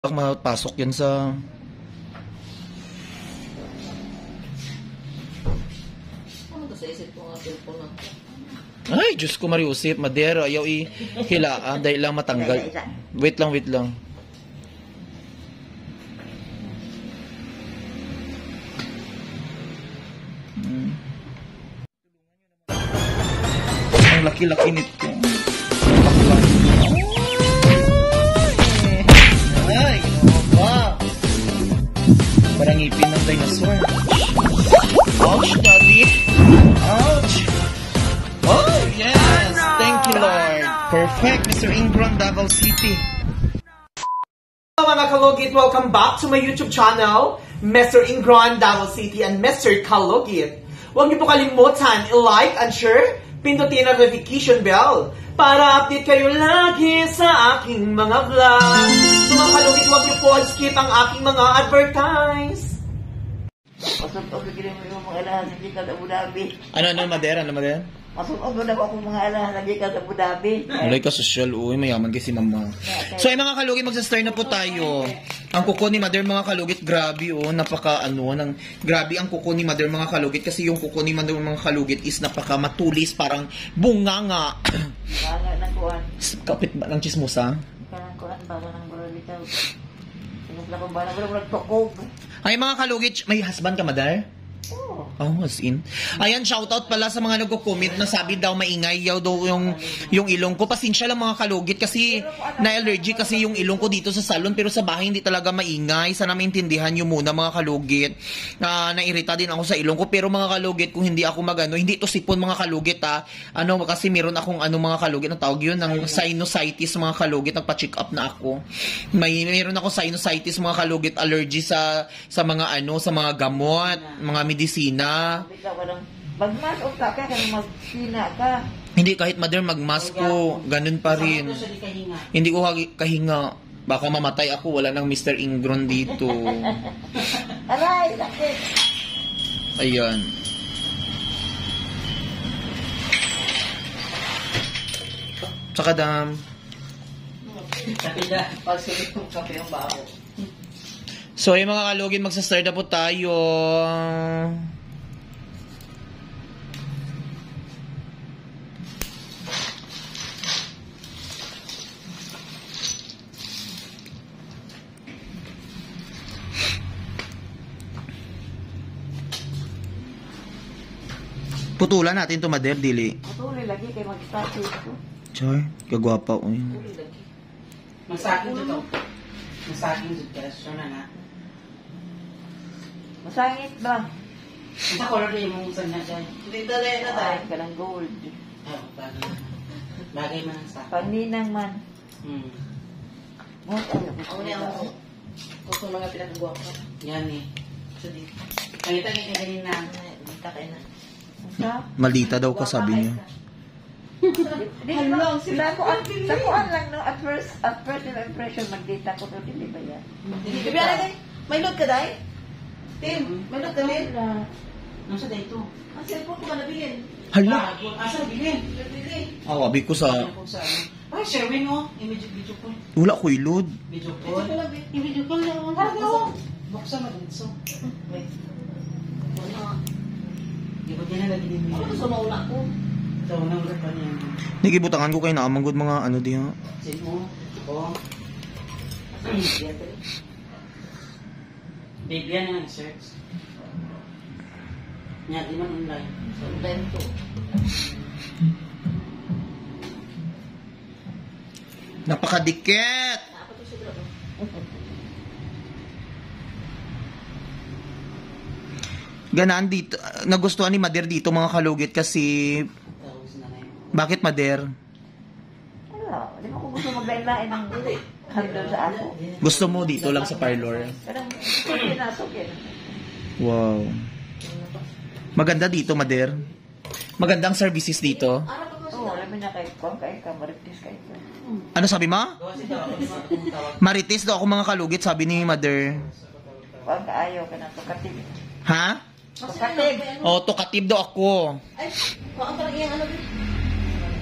Mapasok yan sa... Ano to sa isip ko nga cellphone lang? Ay, Diyos ko Mariusip, Madero, ayaw i-hilaan dahil lang matanggal. Wait lang, wait lang. Ang laki-laki nito. Ay, wow. Parang ngipin ng dinosaur. Ouch, daddy. Ouch. Oh, yes. Thank you, Lord. Perfect, Mr. Ingron, Davao City. Hello mga kalugit, welcome back to my YouTube channel, Mr. Ingron, Davao City, and Mr. Kalugit. Huwag niyo po kalimutan i-like and share, pindutin ang notification bell para update kayo lagi sa aking mga vlog. So mga kalugit, huwag niyo po skip ang aking mga advertise. Masok ko gini mo yung mga alahan sa Jika sa Abu Dhabi. Ano, Madera? Ano, Madera? Masok ko na akong mga alahan sa Jika sa Abu Dhabi. Alay ka, social. Uy, mayaman kasi mama. So, ay mga kalugit, magsa-start na po tayo. Ang kuko ni Mother, mga kalugit, grabe, oh. Grabe ang kuko ni Mother, mga kalugit. Kasi yung kuko ni Mother, mga kalugit, is napaka matulis, parang bunganga. Banga ng kuwan. Kapit ba ng chismosa? Kanang kuwan, banga ng buralitaw. Sinupla kong banga, wala tukog. Ay, mga kalugit, may husband ka, Mother? Oo. Oh, as in. Ayan, shoutout pala sa mga nagko-comment na sabi daw maingay daw yung ilong ko. Pasensya lang mga kalugit kasi na-allergy kasi yung ilong ko dito sa salon pero sa bahay hindi talaga maingay. Sana maintindihan nyo muna mga kalugit. Nairita din ako sa ilong ko pero mga kalugit kung hindi ako hindi to sipon mga kalugit ha. Kasi meron akong mga kalugit na tawag yun ng sinusitis mga kalugit. Nagpa-check up na ako. Meron ako sinusitis mga kalugit, allergy sa mga sa mga gamot, mga medisina. Magmasok ka kaya magsina ka. Hindi, kahit Mother magmask ko, ganun pa rin. Hindi ko kahinga. Baka mamatay ako, wala nang Mr. Ingron dito. Aray, sakit. Ayan. Tsaka dam. Sabi na, pagsulit ng kape ang baho. So, yung mga kalugin, magsa-start na po tayo. Putulan natin to Mother, dili. Patuloy lagi kay mag-start ito. Char, kagwapa ko yun. Masakin dito. Masakin dito. Sure na. Masangit ba? Sa color na yung mong na dyan. Dito na yun na tayo. Kanang gold. Bagay man sa. Pagninang man. Ako niya ako. Kung mga pinagagawa ko. Yan eh. So dito. Pangita niya kayo na. Dita kayo na. Maldita daw ka, sabi niya. Sa kuan lang no. At first impression magdita ko doon. Hindi ba yan? Hindi ba yan? May load ka dahil? Tim, may load ka din? Nasa dito. Ang cellphone ko ba nabilin? Hala! Asa nabilin? Awabi ko sa... Ay, sharing o. Video call. Wala ko ilod. Video call. Video call lang. Buksan mo dito. Wait. Di ba lagi din mo? Ano sa mauna ko? Sa unang ulit pa niya. Nagibutangan ko kayo na amangod mga diha. Sino? Oo. Biblia na search. Nya di man online. So online to. Napakadikit! Ganaan dito. Nagustuhan ni Mother dito mga kalugit kasi... Bakit Mother? Wala. Hindi mo ko gusto maglain-lain ng handle sa ako. Gusto mo dito lang sa parlor? Parang pinasok yun. Wow. Maganda dito, Mother. Magandang services dito. Oo, alam mo na kay ka, maritis kay ka. Ano sabi mo? Marites daw ako mga kalugit, sabi ni Mother. Huwag kaayaw ka na tukatib. Ha? Tukatib. O, tukatib daw ako. Ay, ang parang yung ano.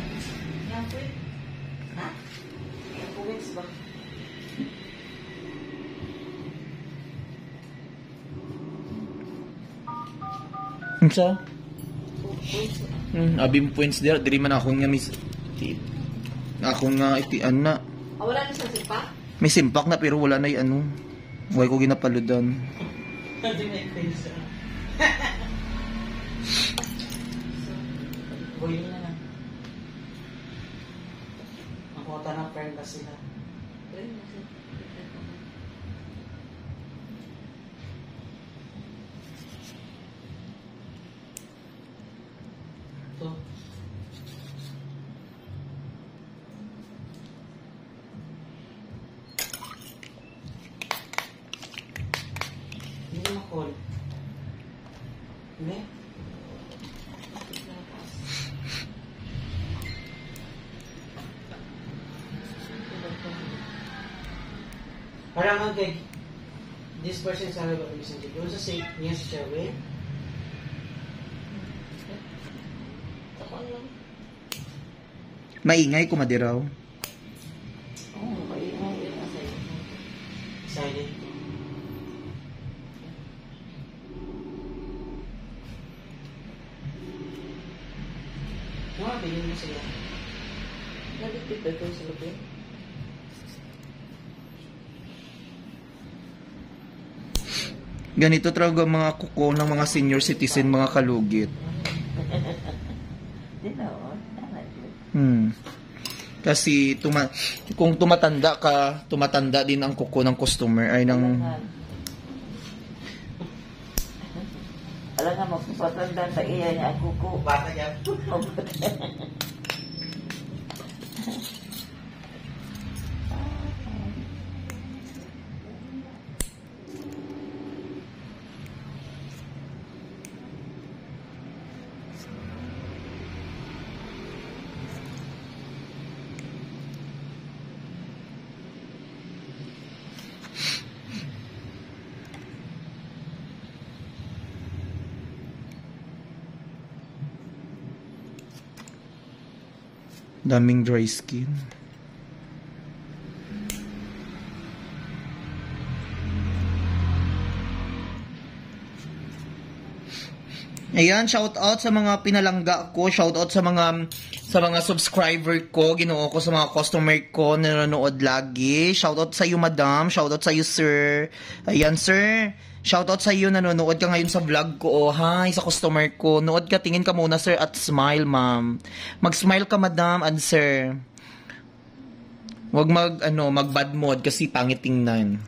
Yung queen. Ha? Yung queens ba? So? Abi mo points there. Diri man akong nga mis... Akong nga itian na. Wala na sa sipa? May simpak na pero wala na yung ano. Huwag ko ginapaludan. Hindi may face. Boy na lang. Nakuha ta ng friend kasi sila. Ito. Hindi na call. Hindi? Parang okay. This person is about to listen to you. Also say yes, shall we? Maingay ko madiraw. Oh, maingay. Excited. Mga bilhin mo sila. Nagtitip ba ito sa lupin? Ganito talaga mga kuko ng mga senior citizen, mga kalugit. Kasi kung tumatanda ka, tumatanda din ang kuko ng customer ay ng... Alam nga, magpapatanda sa iya niya ang kuko. Bata yan. Daming dry skin. Ayan, shout out sa mga pinalangga ko, shout out sa mga subscriber ko, ginoo ko sa mga customer ko na nanonood lagi. Shout out sa iyo, madam, shout out sa iyo, sir. Ayan, sir. Shout out sa iyo, nanonood ka ngayon sa vlog ko. Oh, hi sa customer ko. Nood ka, tingin ka muna, sir, at smile, ma'am. Mag-smile ka, madam and sir. Huwag mag bad mood kasi pangit tingnan.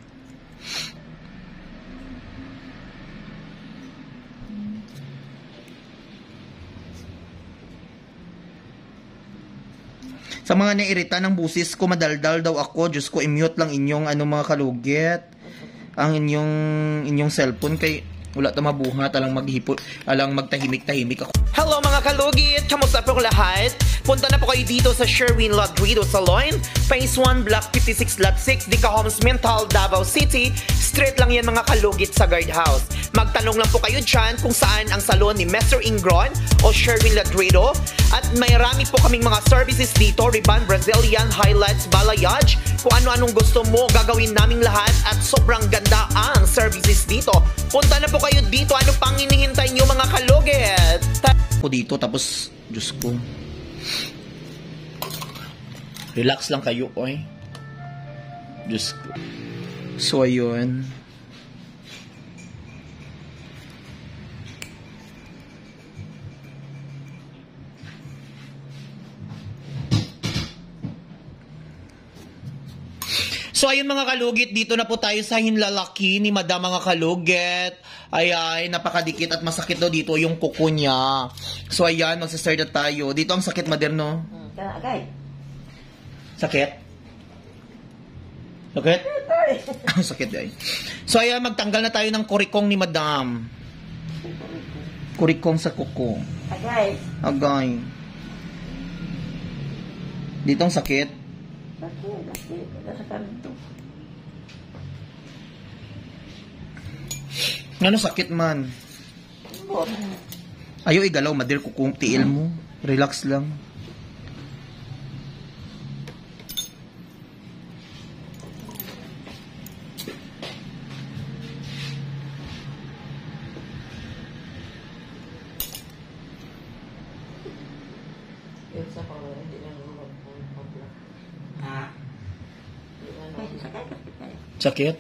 Sa mga nairita ng busis ko, madaldal daw ako. Diyos ko, i-mute lang inyong mga kalugit. Ang inyong cellphone kay wala ta mabuhat alang magtahimik-tahimik ako. Hello mga kalugit! Kamusta po lahat? Punta na po kayo dito sa Sherwin Ladrido Salon, Phase 1, Block 56, Lot 6, Dica Homes, Mental, Davao City. Straight lang yan mga kalugit sa guardhouse. Magtanong lang po kayo dyan kung saan ang salon ni Mr. Ingron o Sherwin Ladrido. At may rami po kaming mga services dito, Riban, Brazilian, Highlights, Balayage. Kung ano-anong gusto mo, gagawin naming lahat at sobrang ganda ang services dito. Punta na po kayo dito. Ano pang hinihintay nyo mga kalugit? Po dito, tapos, Diyos ko. Relax lang kayo, oy. Diyos ko. So, ayun. So ayun mga kalugit, dito na po tayo sa hinlalaki ni Madam mga kalugit. Ay, napakadikit at masakit daw dito yung kuko niya. So ayan, magsastart na tayo. Dito ang sakit, Mader, no? Agay. Sakit? Sakit? Sakit ay. So ayan, magtanggal na tayo ng kurikong ni Madam. Kurikong sa kuko. Agay. Agay. Dito ang sakit. Bakit? Nasa kanto. Ano sakit man? Ayaw igalaw, Mader, kukong tiil mo. Relax lang. Sakit?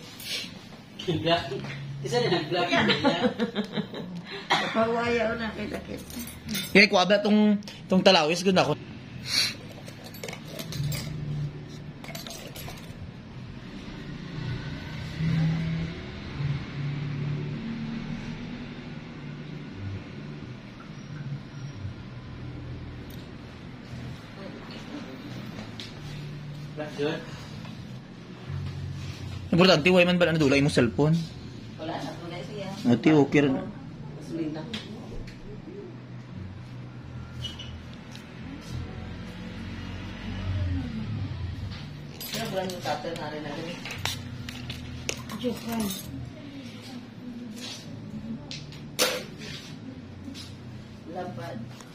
Isa na nag-vlog niya. Napawayaw na kay sakit. Kaya ko aba tong talawis gud ako. Good. Importante way man ba na dulay mo cellphone? Wala na. Wala siya. Ati okay ra. Gasolina. Kaya wala yung cutter na rin natin. Jokan. Labad.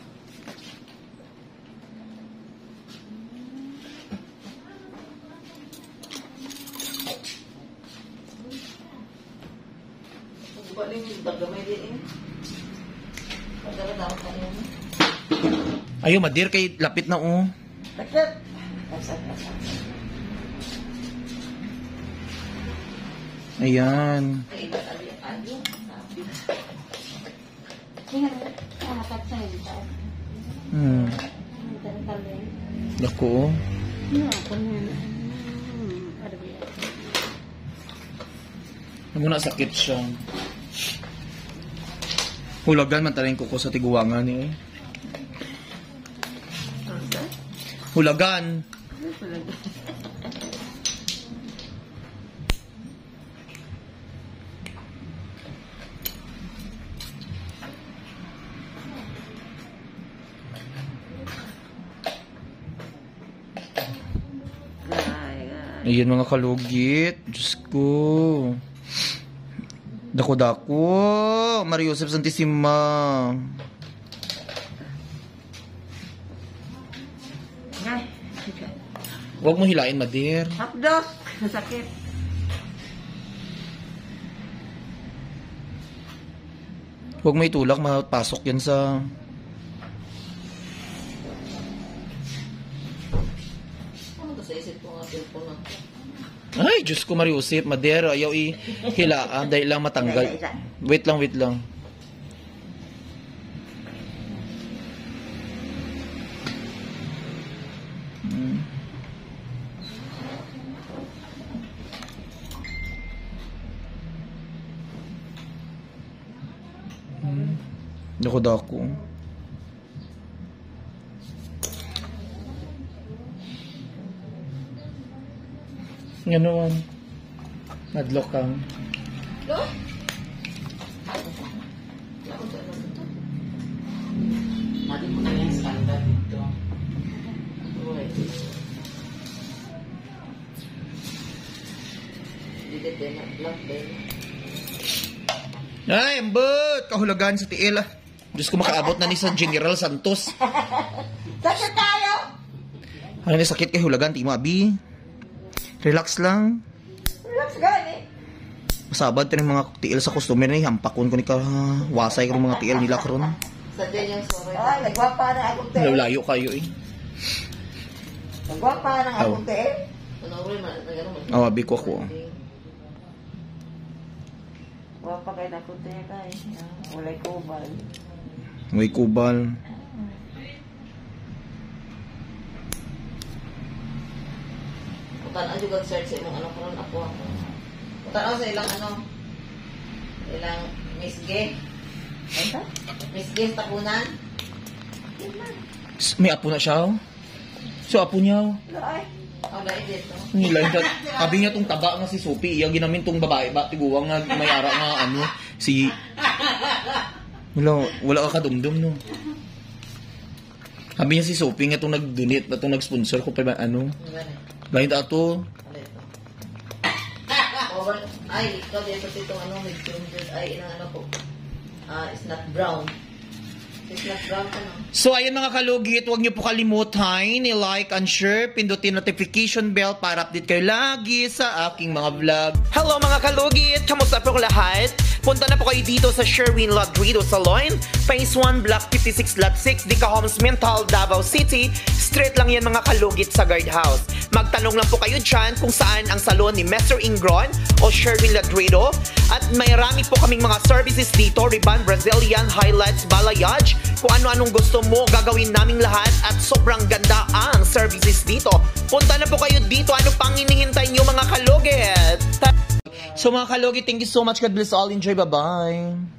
Wala yung dagamay din eh. Pagdala dapat tayo mo. Ayo madir kay lapit na oh. Sakit. Ayan. Ay, iba tayo yung ano. Hmm. Dako oh. Muna sakit siya. Hulagan man taring kuko sa tiguangan ni. Hulagan. Ayan mga kalugit. Diyos ko. Dako-dako. Maria Joseph Santissima. Ay, Huwag mo hilain, Madir. hapdos. Sakit. Huwag mo itulak, mapasok yan sa... Ano to sa isip ko nga cellphone na. Ay, Diyos ko, Maria Joseph. Madir, ayaw ihilaan dahil lang matanggal. Wait lang, wait lang. Dako-dako. Ngayon, nadlock kang. Lo? Ako to ano to? Mati mo na yung standard dito. Uy. Dito din na block din. Ay, ambot! Kahulagan sa tiil ah. Diyos ko makaabot na ni sa General Santos. Sakit tayo. Ano na sakit kay hulagan, Timo Abi? Relax lang. Relax gani. Masabad tayo mga tiil sa customer na hampakon ko ni wasay ko ng mga tiil nila karon. Sadya yung sorry. Ay, nagwapa na akong te. Layo kayo eh. Nagwapa na akong te. Ano rin man nagano mo? Awabi ko ako. Gwapa kay na akong te kay. Walay kubal. May kubal. Tanaw juga search sa imong ano karon ako. Tanaw sa ilang ano. Ilang Miss Gay. Ano? Miss Gay sa takunan. May apo na siya. Oh. So apo niya. Oh. Ay. Oh, dahil dito. Nila that. Abi niya tong taba nga si Sophie. Iya ginamin tong babae ba tiguwang nga may ara nga ano si wala ka kadumdum no. Abi niya si Sophie nga tong nag-donate ba tong nag-sponsor ko pa ba ano. Lain ato. Over, ay, ikaw dito itong ano, may ginger, ay, inang ano po. It's not brown. So ayan mga kalugit, huwag niyo po kalimutan i-like and share, pindutin notification bell para update kayo lagi sa aking mga vlog. Hello mga kalugit, kamusta po lahat? Punta na po kayo dito sa Sherwin Ladrido Salon, Phase 1, Block 56, Lot 6, Dica Homes, Mental, Davao City. Straight lang yan mga kalugit sa guardhouse. Magtanong lang po kayo dyan kung saan ang salon ni Mr. Ingron o Sherwin Ladrido. At may rami po kaming mga services dito, Ribbon, Brazilian, highlights, balayage. Kung ano-anong gusto mo, gagawin naming lahat at sobrang ganda ang services dito. Punta na po kayo dito, ano pang hinihintay nyo mga kalugit? So mga kalugit, thank you so much. God bless all. Enjoy. Bye-bye.